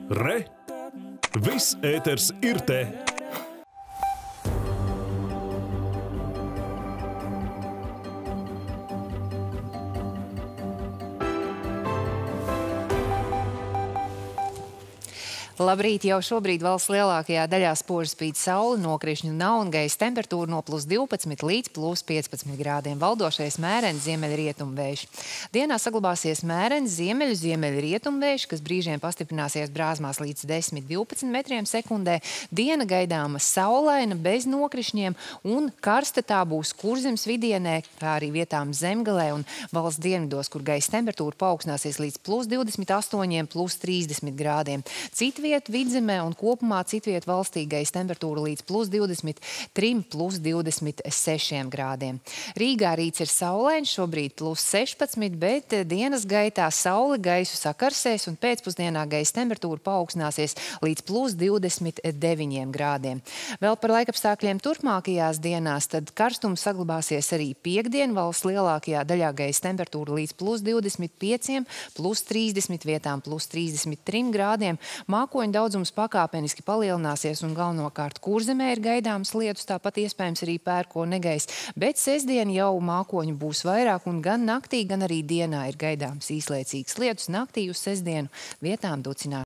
Re! Viss ēters ir te! Labrīt! Jau šobrīd valsts lielākajā daļā spoži spīd saule, nokrišņu nav un gaisa temperatūra no +12 līdz +15 grādiem. Valdošais mērens ziemeļrietumvējš. Dienā saglabāsies mērens ziemeļrietumvējš, kas brīžiem pastiprināsies brāzmās līdz 10–12 metriem sekundē. Diena gaidāma saulaina, bez nokrišņiem un karsta tā būs Kurzemes vidienē, kā arī vietām Zemgalē un valsts dienvidos, kur gaisa temperatūra paaugstināsies līdz +28, +30 grādiem. Citviet Vidzemē un kopumā citviet valstī gaisa temperatūra līdz +23, +26 grādiem. Rīgā rīts ir saulains, šobrīd +16, bet dienas gaitā saule gaisu sakarsēs un pēcpusdienā gaisa temperatūra paaugstināsies līdz +29 grādiem. Vēl par laikapstākļiem turpmākajās dienās, tad karstums saglabāsies arī piektdien. Valsts lielākajā daļā gaisa temperatūra līdz +25, +30 vietām +33 grādiem. Mākoņu daudzums pakāpeniski palielināsies un galvenokārt Kurzemē ir gaidāms lietus, tāpat iespējams arī pērko negaiss, bet sestdien jau mākoņu būs vairāk un gan naktī, gan arī dienā ir gaidāms īslaicīgs lietus. Naktī uz sestdienu vietām ducinās.